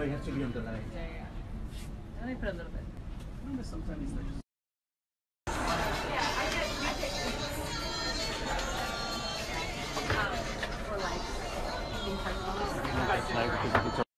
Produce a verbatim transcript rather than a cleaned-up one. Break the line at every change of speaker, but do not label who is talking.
No, you have to be on the line.
Yeah, yeah. Let me put a little bit.
Sometimes it's like
Um, or like,